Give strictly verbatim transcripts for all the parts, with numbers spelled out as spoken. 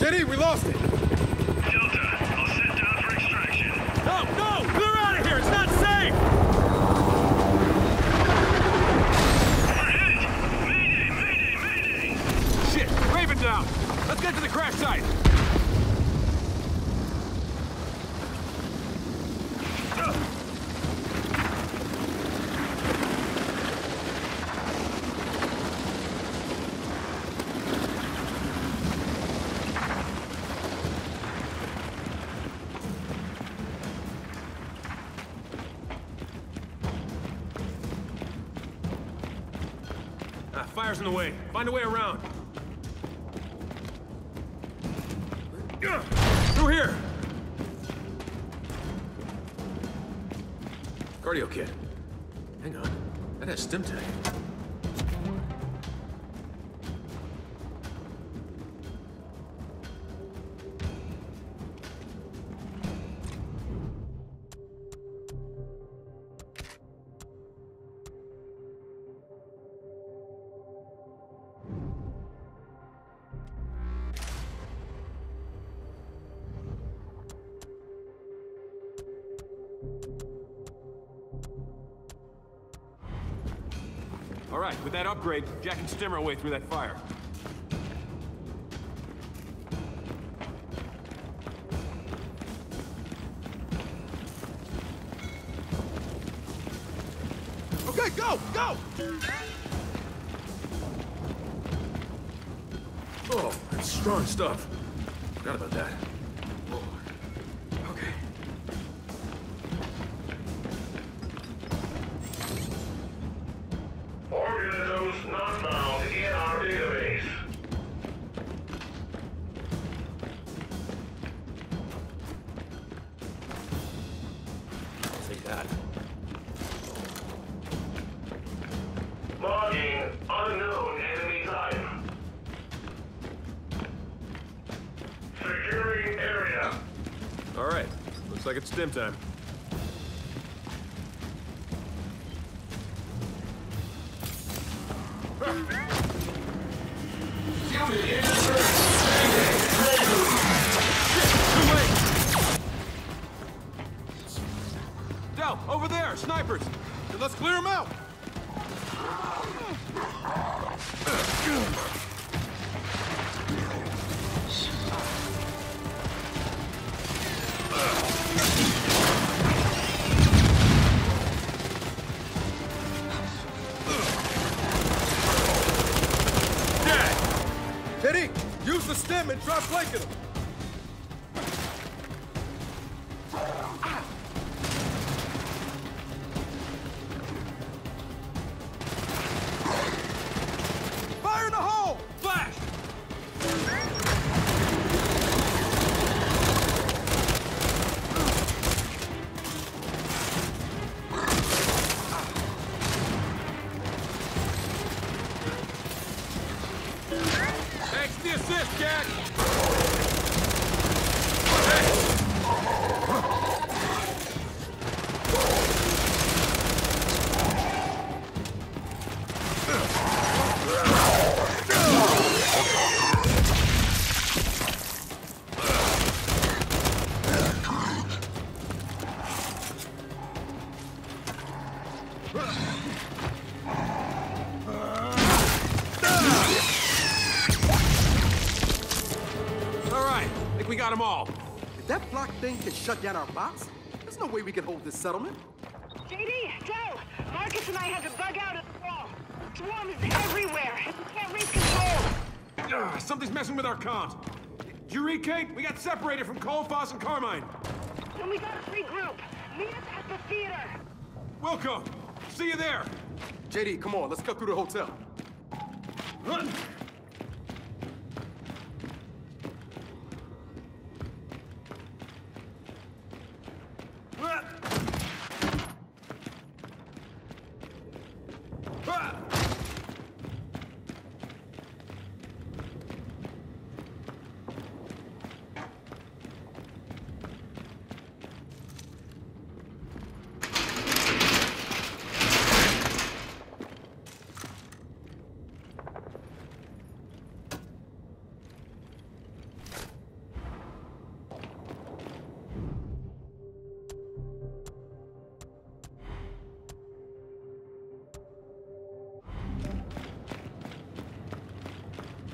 J D, we lost it! Delta, I'll set down for extraction. No, no! Clear out of here! It's not safe! We're hit! Mayday, mayday, mayday! Shit! Raven down! Let's get to the crash site! Fire's in the way. Find a way around. Through here! Cardio kit. Hang on. That has stim tag. All right, with that upgrade, Jack can stim our way through that fire. Okay, go, go! Oh, that's strong stuff. Forgot about that. Oh. Okay. Organisms not found in our database. I'll take that. Logging unknown enemy type. Securing area. All right. Looks like it's stim time. Del, over there! Snipers! Then let's clear them out! J D, use the stem and try flanking them! Fire in the hole! Flash! Thanks for the assist, Jack! All right, I think we got them all. If that block thing can shut down our bots, there's no way we can hold this settlement. J D, Del, Marcus and I had to bug out of the wall. Swarm is everywhere. We can't reach control. Ugh, something's messing with our comms. Did you read, Kate? We got separated from Colfax and Carmine. Then we gotta regroup. Meet us at the theater. Wilco, see you there. J D, come on, let's cut through the hotel. Run!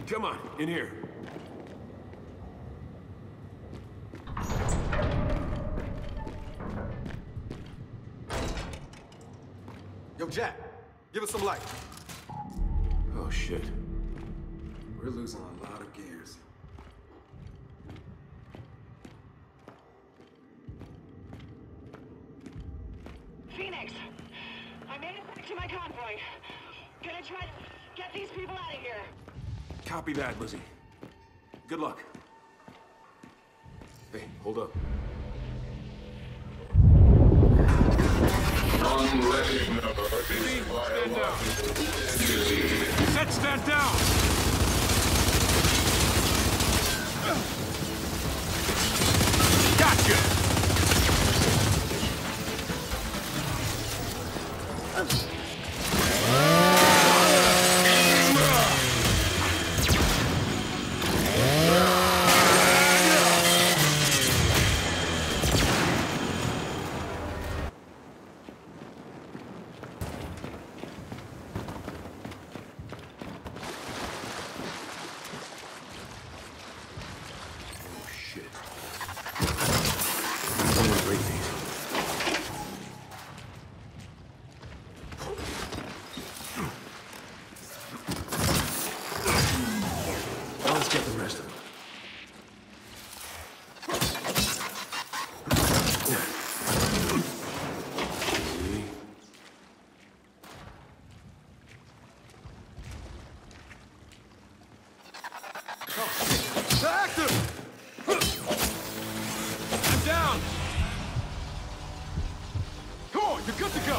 Come on, in here. Yo, Jack, give us some light. Oh, shit. We're losing a lot of gears. Phoenix, I made it back to my convoy. Gonna try to get these people out of here. Copy that, Lizzie. Good luck. Hey, hold up. Lizzie, stand down. Set, stand down! Gotcha! Let's get the rest of them. Active! I'm down! Come on, you're good to go!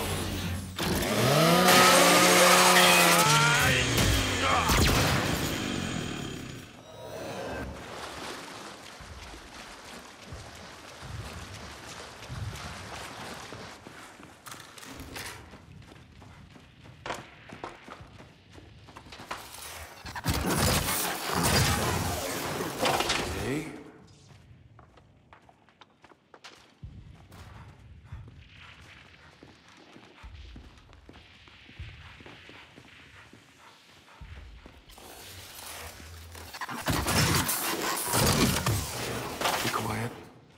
Okay. Be quiet.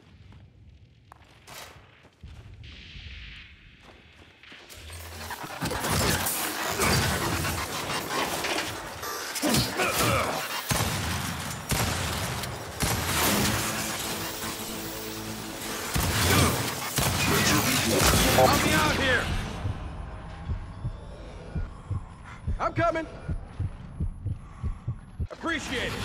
Help me out here! I'm coming! Appreciate it!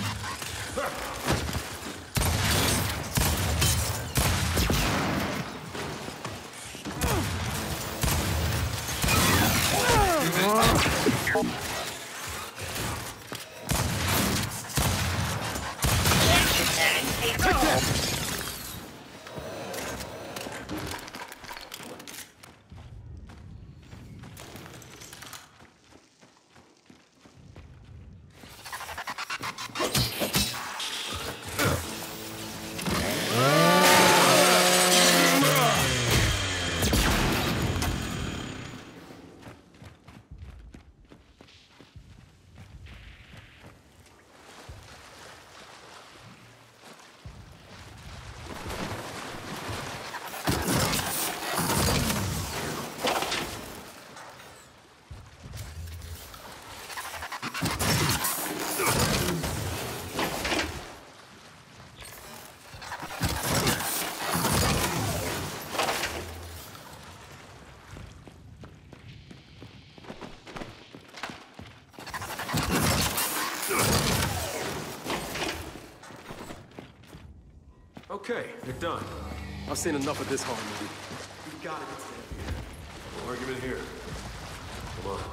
Okay, they're done. I've seen enough of this horror movie. We gotta get to them. No argument here. Come on.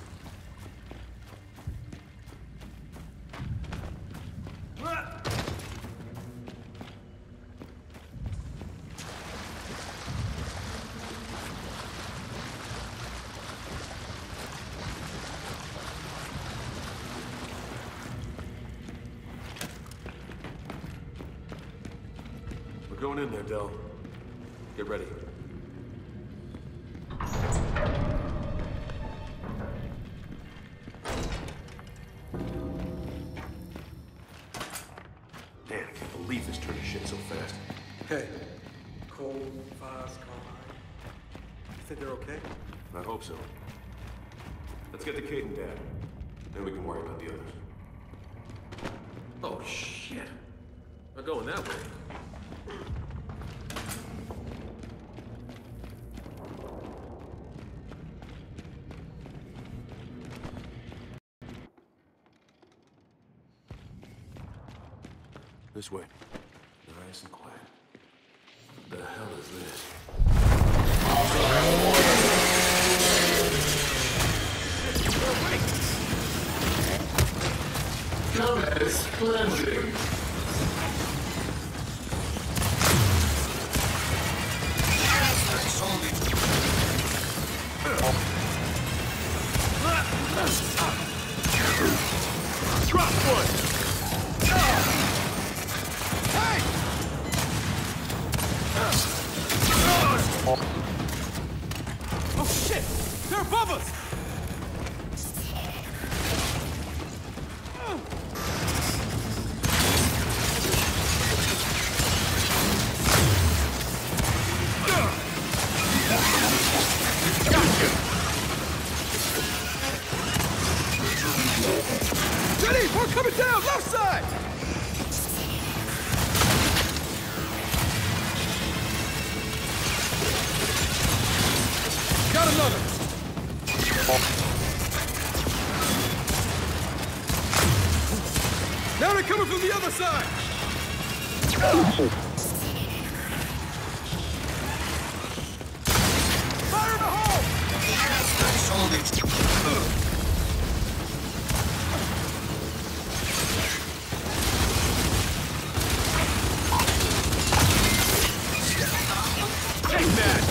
We're going in there, Del. Get ready. believe this turned to shit so fast. Hey, Cole, Vaz, Carmine. You think they're okay? I hope so. Let's get to Kate and Dad. Then we can worry about the others. Oh, shit. Not going that way. This way. Nice and quiet. What the hell is this? Gomez cleansing. Drop one! Oh shit! They're above us! Ready! We're coming down! Left side! Got another! Now they're coming from the other side! Fire in the hole! Take that!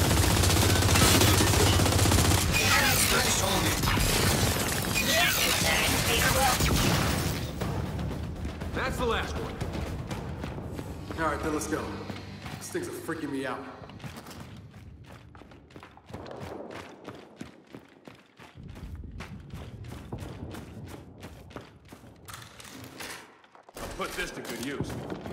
That's the last one. All right, then let's go. These things are freaking me out. I'll put this to good use.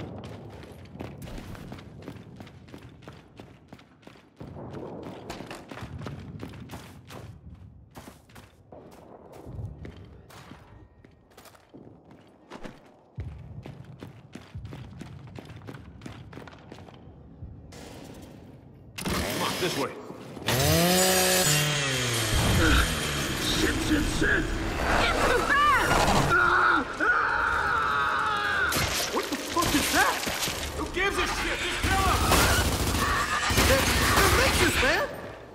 This way. Shit, shit, shit! What the fuck is that? Who gives a shit? Just kill him! They're, they're leeches, man!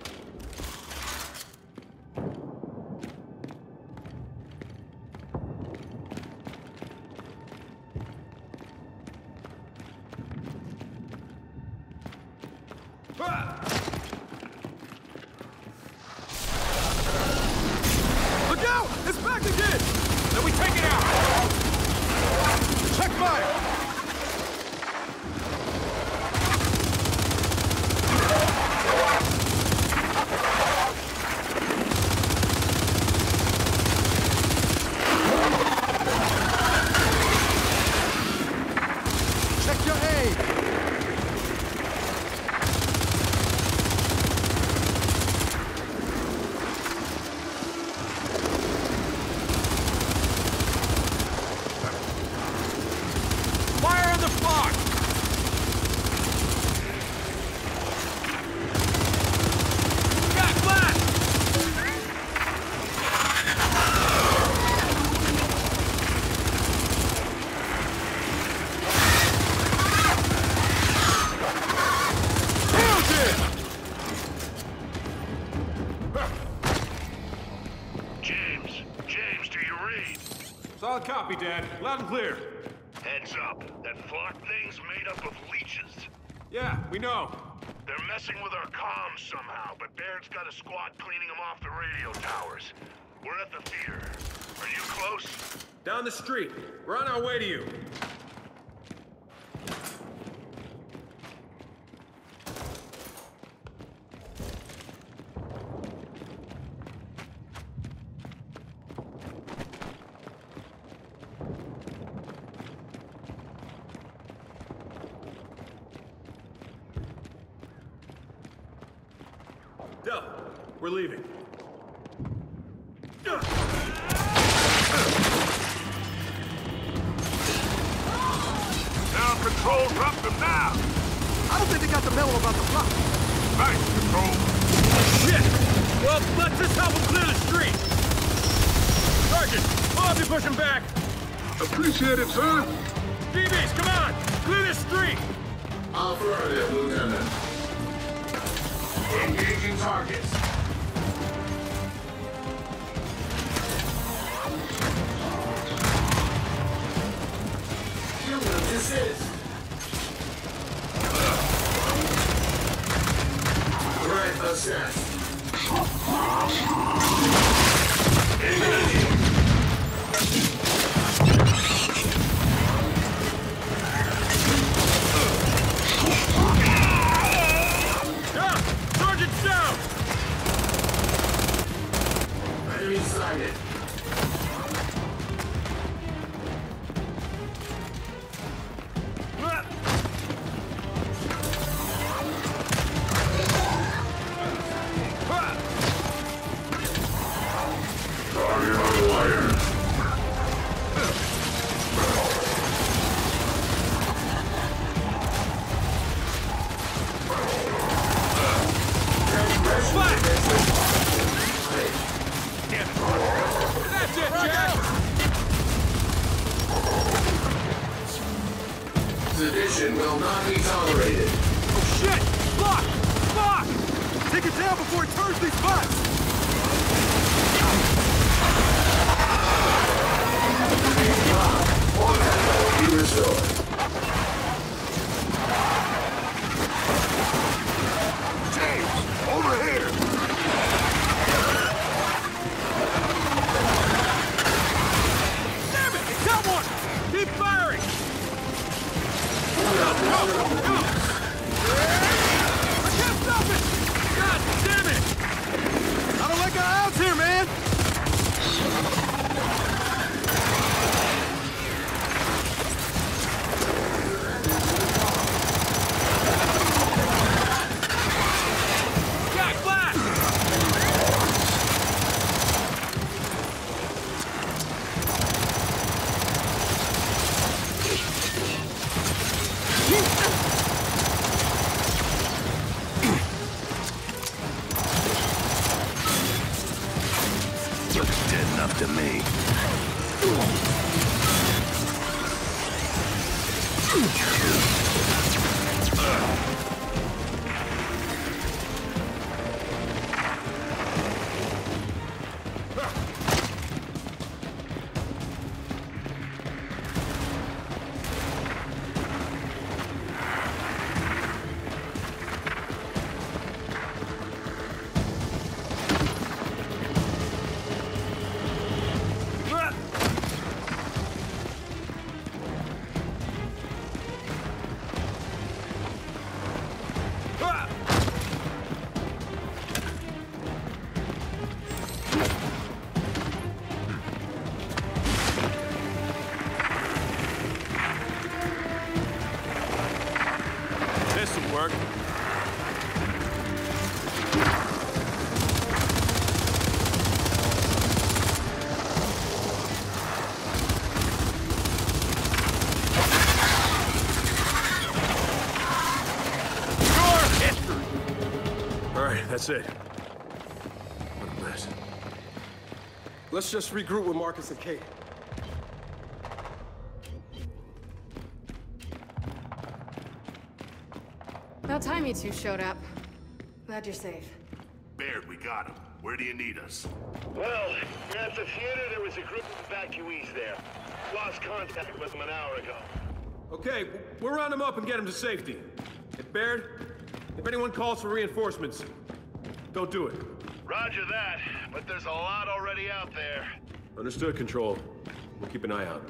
Ah! Look out! It's back again! Then we take it out! Check fire! Check your aim! Fire on the flock! Got blast! Hell's it! James, James, do you read? Solid copy, Dad. Loud and clear. Heads up, that flock thing's made up of leeches. Yeah, we know. They're messing with our comms somehow, but Baird's got a squad cleaning them off the radio towers. We're at the theater. Are you close? Down the street. We're on our way to you. We're leaving. Down Control, drop them now! I don't think they got the memo about the plot. Nice, Control. Shit! Well, let's just help them clear the street! Sergeant, we'll help you push him back! Appreciate it, sir. D Bs, come on! Clear the street! Affirmative, Lieutenant. Engaging targets. Human desist. Threat assessed. Engaging. Down! Sergeant's down! Enemy sighted. Target on wire. That's it, Jack! Sedition will not be tolerated. Oh shit! Fuck! Fuck! Take it down before it turns these butts! Be restored. James, over here! Damn it! He got one! Keep firing! Go! Go! I can't stop it! God damn it! I don't like our odds here, man! Jack, blast! Looks dead enough to me. This'll work. All right, that's it. What a mess. Let's just regroup with Marcus and Kate. About time you two showed up. Glad you're safe. Baird, we got him. Where do you need us? Well, at the theater, there was a group of evacuees there. Lost contact with them an hour ago. Okay, we'll round them up and get them to safety. Hey, Baird, if anyone calls for reinforcements, don't do it. Roger that, but there's a lot already out there. Understood, Control. We'll keep an eye out.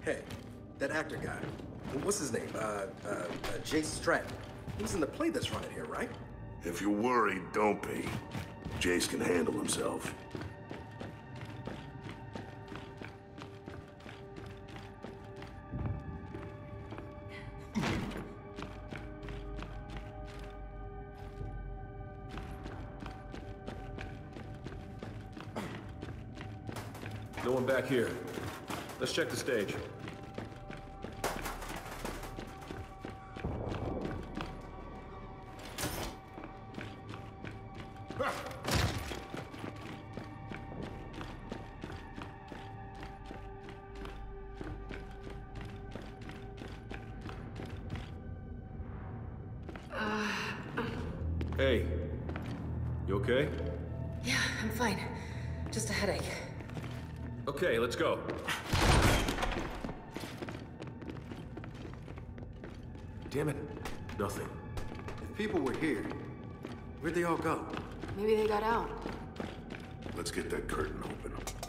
Hey, that actor guy. What's his name? Uh, uh, uh Jace Stratton. He was in the play that's running here, right? If you're worried, don't be. Jace can handle himself. No one back here. Let's check the stage. Hey, you okay? Yeah, I'm fine. Just a headache. Okay, let's go. Damn it. Nothing. If people were here, where'd they all go? Maybe they got out. Let's get that curtain open.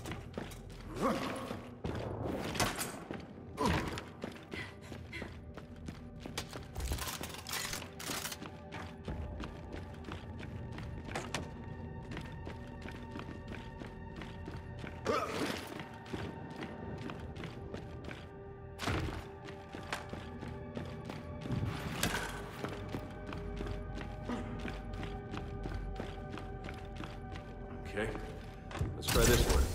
Okay, let's try this one.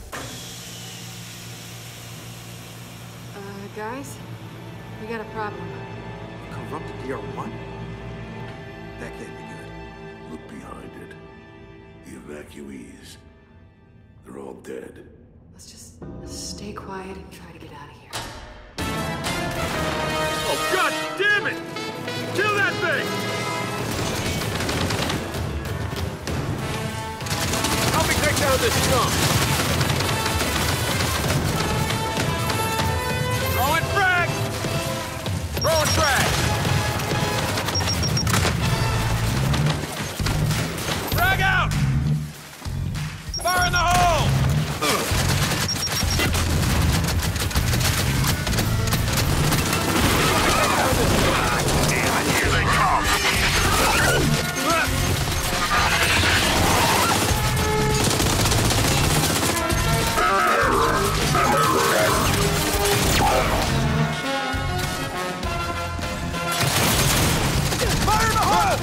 Uh, guys? We got a problem. Corrupted D R one? That can't be good. Look behind it. The evacuees. They're all dead. Let's just stay quiet and try to get out of here. Oh, God damn it! Kill that thing! Help me take down this skunk! Throwing frag! Throwing frag! Frag out! Fire in the hole! Here they come! Fire in the hole!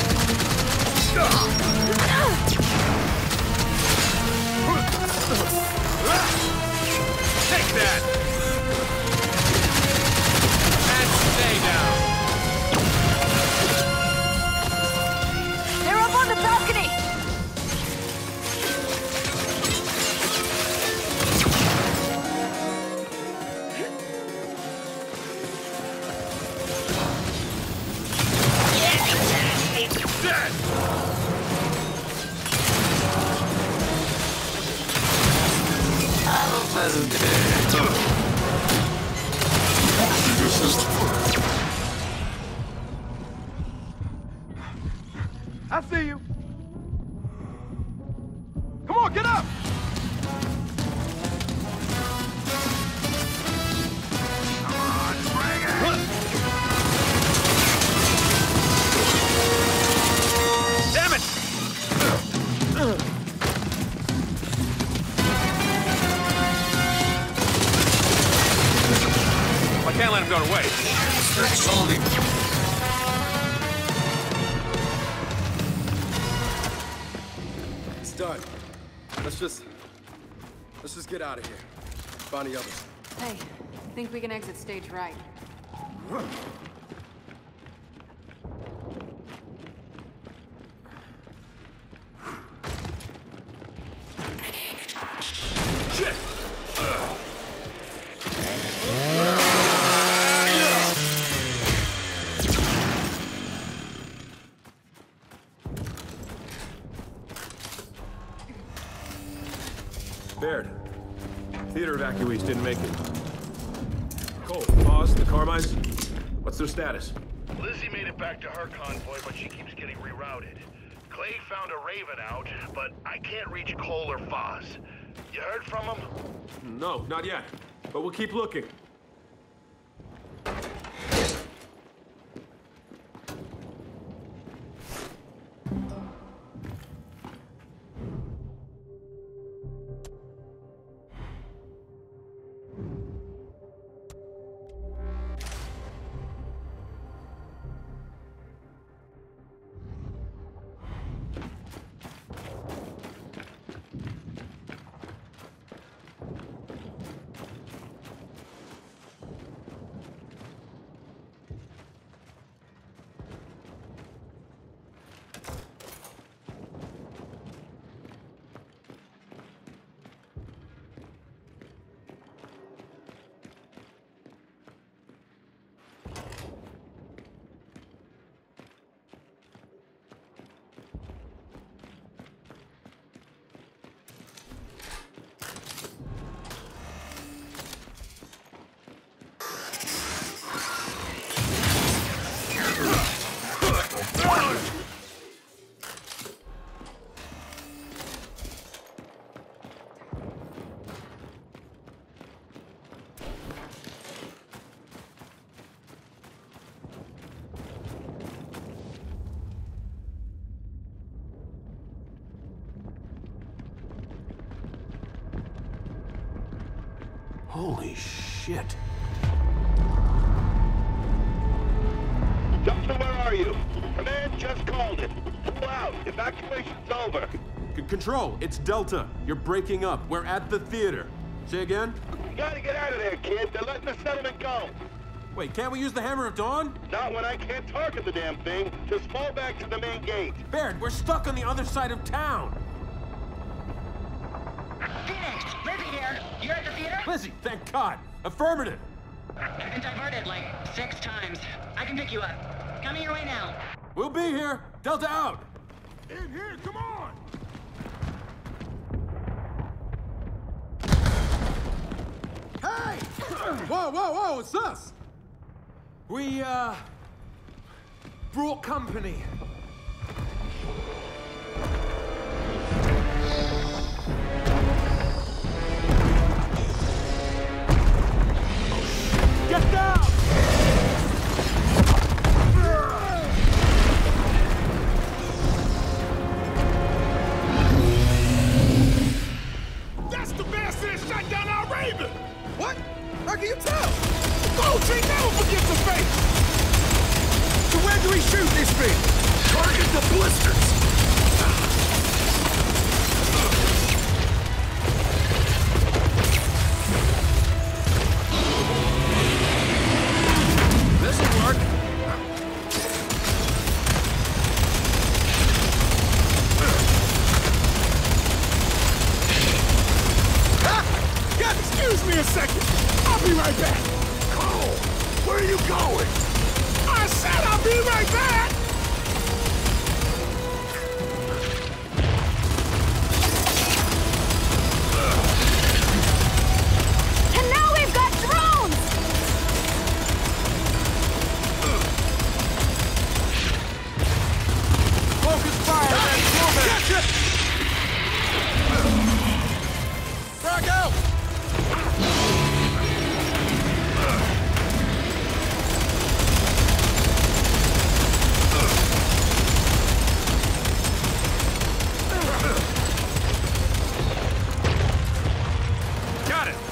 Take that! And stay down! They're up on the balcony! Dead! I see you. Come on, get up! Damn it! I can't let him go to waste. It's done. Let's just... Let's just get out of here. Find the others. Hey, think we can exit stage right. Shit! Baird. Theater evacuees didn't make it. Cole, Pause, the Carmines. What's their status? Lizzie made it back to her convoy, but she keeps getting rerouted. Clay found a Raven out, but I can't reach Cole or Foz. You heard from them? No, not yet. But we'll keep looking. Holy shit. Delta, where are you? Command just called it. Pull out. Evacuation's over. C- Control, it's Delta. You're breaking up. We're at the theater. Say again? You gotta get out of there, kid. They're letting the settlement go. Wait, can't we use the Hammer of Dawn? Not when I can't target the damn thing. Just fall back to the main gate. Baird, we're stuck on the other side of town. Phoenix, Lizzie here. You're at the theater? Lizzie, thank God. Affirmative. I've been diverted like six times. I can pick you up. Coming your way now. We'll be here. Delta out. In here, come on! Hey! Whoa, whoa, whoa, it's us! We, uh... brought company. Get down! That's the bastard that shot down our Raven! What? How can you tell? Gold Tree never forgets a face! So where do we shoot this thing? Target the blisters! This'll work. Ah! God, excuse me a second! I'll be right back! Cole, where are you going? I said I'll be right back! And now we've got drones! Focus fire on that snowman! Gotcha! Frag out! Got it!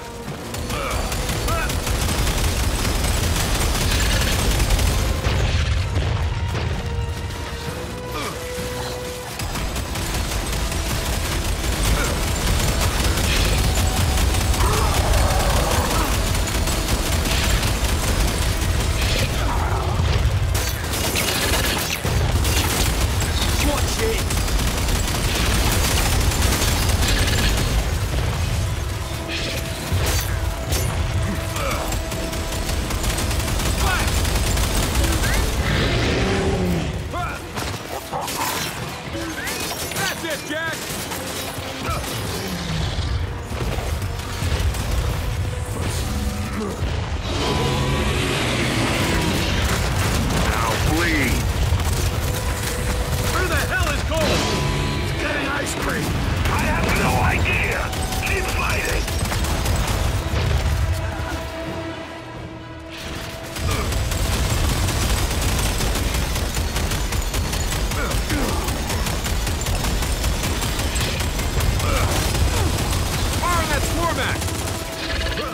Watch it! That's it, Jack! Now flee. Where the hell is Cole? Getting ice cream. I have no idea. Keep fighting. Fire on that Swarmax!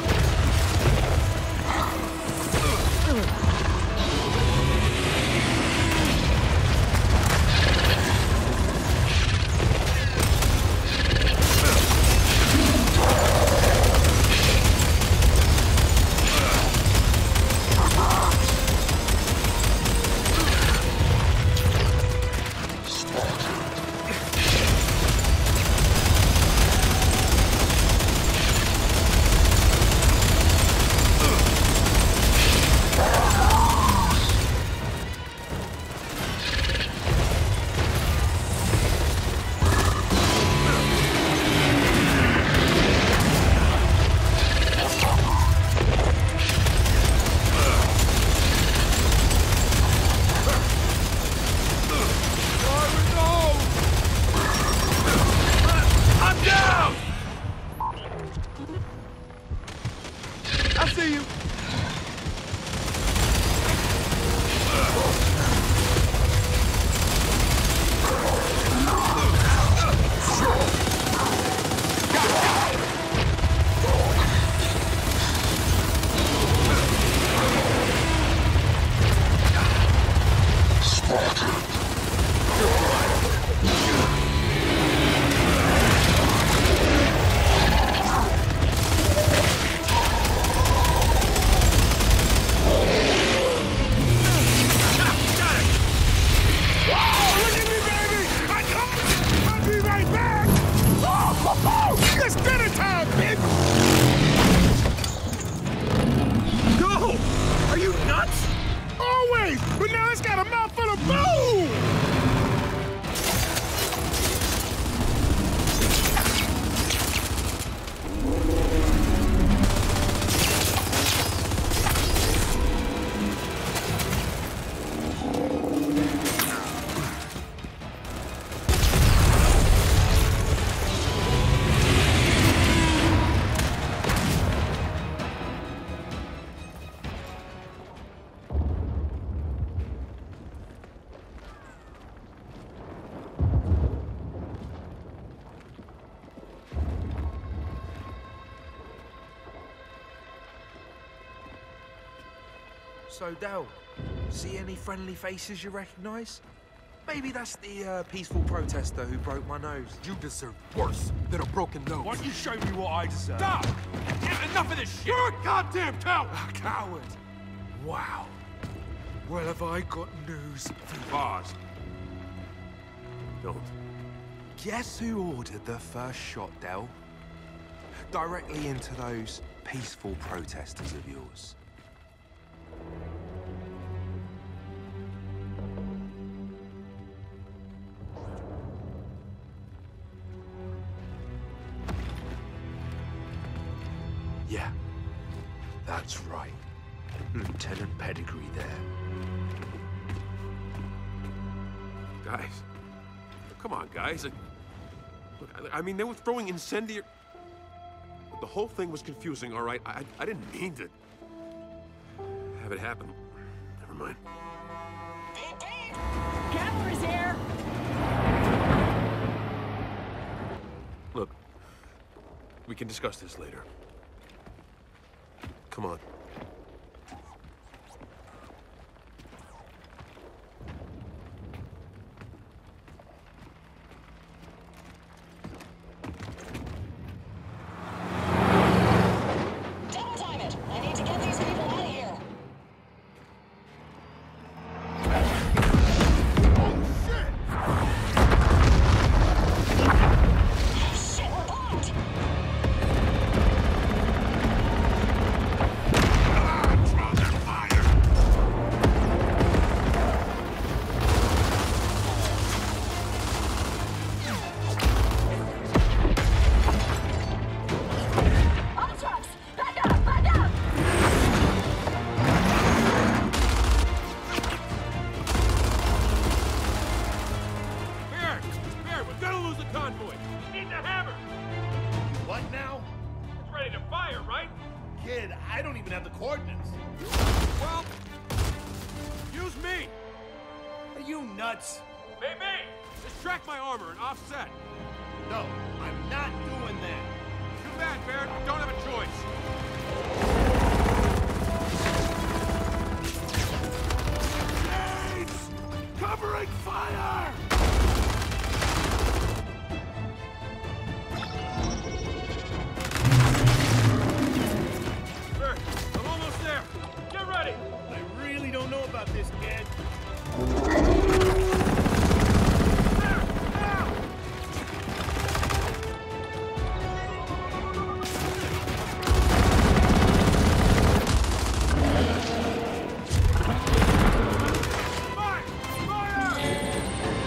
I'm down! I see you! So, Del, see any friendly faces you recognize? Maybe that's the uh, peaceful protester who broke my nose. You deserve worse than a broken nose. Why don't you show me what I deserve? Stop! Enough of this shit! You're a goddamn coward! A coward? Wow. Well, have I got news for you? Pause. Don't. Guess who ordered the first shot, Del? Directly into those peaceful protesters of yours. Yeah, that's right. Lieutenant Pedigree there. Guys. Come on, guys. Look, I mean, they were throwing incendiary... The whole thing was confusing, all right? I, I didn't mean to have it happen. Never mind. Beep, beep! Cavalry's here! Look, we can discuss this later. Come on. Double time it! I need to get these people out of here! Shit, we're blocked! On the trucks! Back up! Back up! Bear! Bear, we're gonna lose the convoy! Need the hammer! What now? It's ready to fire, right? Kid, I don't even have the coordinates. Well, use me! Are you nuts? Maybe! Just track my armor and offset. No, I'm not doing that. Too bad, Bear. We don't have a choice. Grenades! Covering fire! Bear, I'm almost there. Get ready! I really don't know about this, kid. There! Now! Fire! Fire!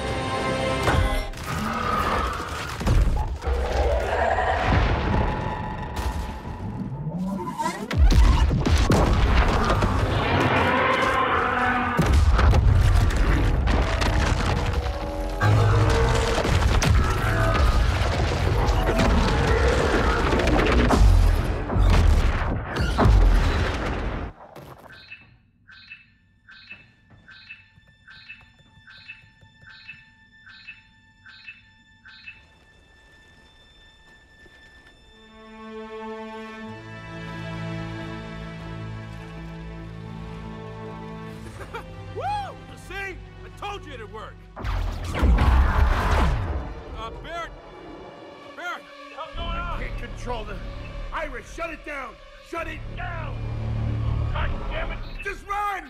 Woo! You see? I told you it'd work. Uh, Bear! Bear! What the hell's going on? Can't control the... Iris, shut it down! Shut it down! God damn it! Just run!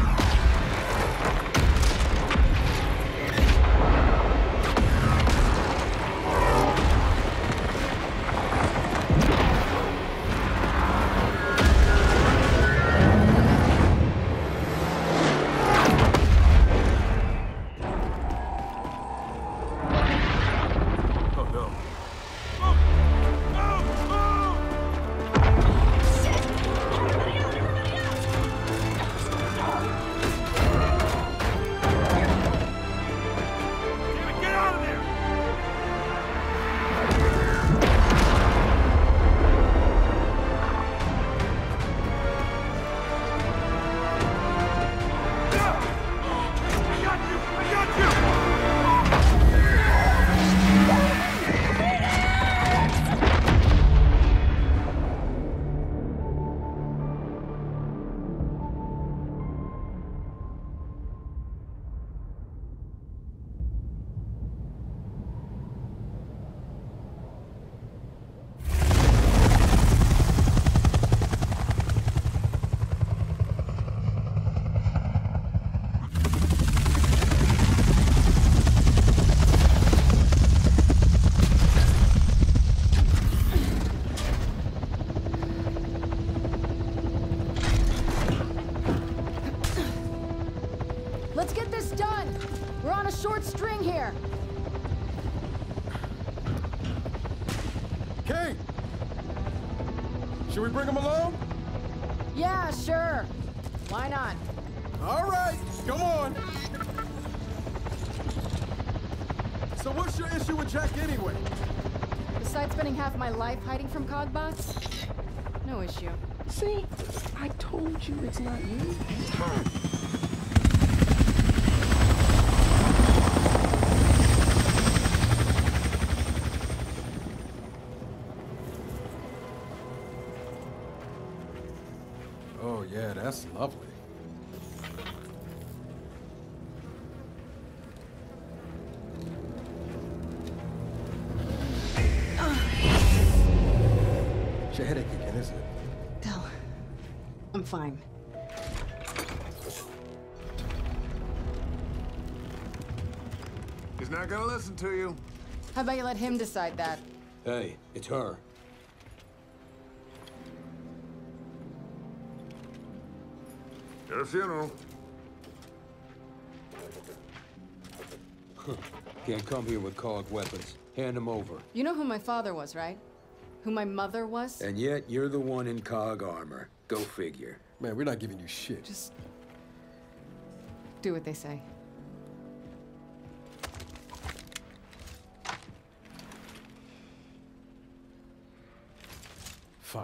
Oh no. Move! Move! Move! Shit! Everybody out! Everybody out! short string here. Kate! Should we bring him along? Yeah, sure. Why not? All right, come on. So what's your issue with Jack anyway? Besides spending half my life hiding from Cogbots? No issue. See? I told you it's not you. It's her. Oh, yeah, that's lovely. It's your headache again, isn't it? Del, I'm fine. He's not gonna listen to you. How about you let him decide that? Hey, it's her. At a funeral. Can't come here with cog weapons. Hand them over. You know who my father was, right? Who my mother was? And yet, you're the one in cog armor. Go figure. Man, we're not giving you shit. Just do what they say. Fine.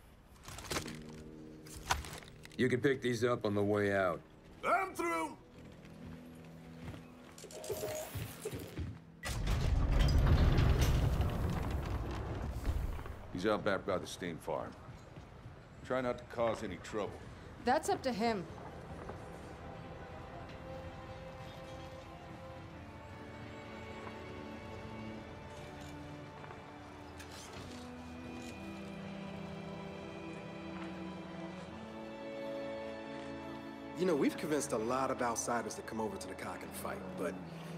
You can pick these up on the way out. I'm through. He's out back by the steam farm. Try not to cause any trouble. That's up to him. You know, we've convinced a lot of outsiders to come over to the Cog and fight, but